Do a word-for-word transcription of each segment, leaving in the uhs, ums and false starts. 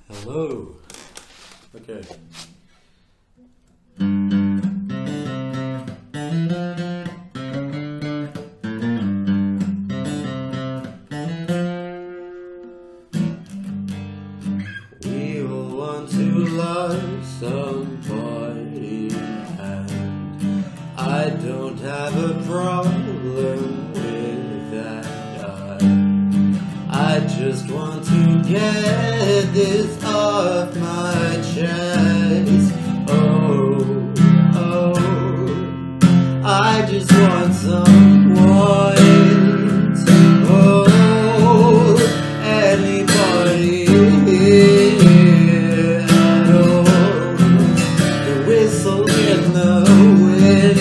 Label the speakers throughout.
Speaker 1: Hello. Okay. We all want to love somebody, and I don't have a problem with that. I, I just want to get this off my chest. Oh, oh, I just want someone to hold. Anybody at all. The whistle in the wind.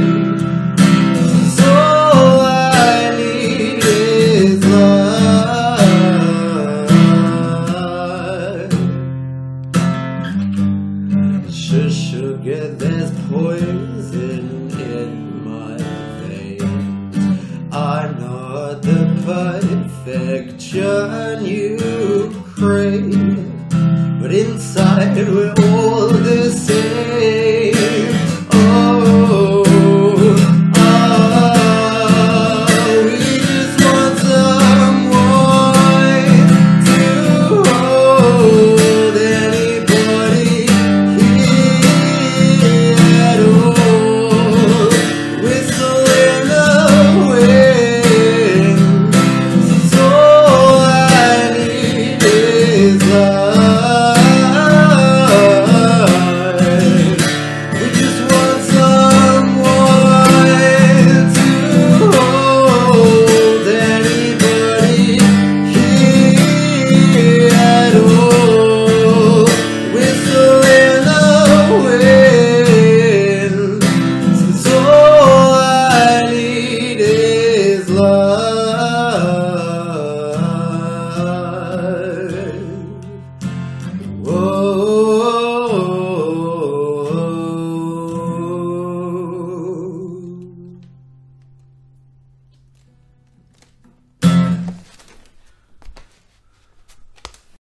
Speaker 1: So all I need is love. Sure, sugar, there's poison in my veins. I'm not the perfection you crave, but inside we're all the same.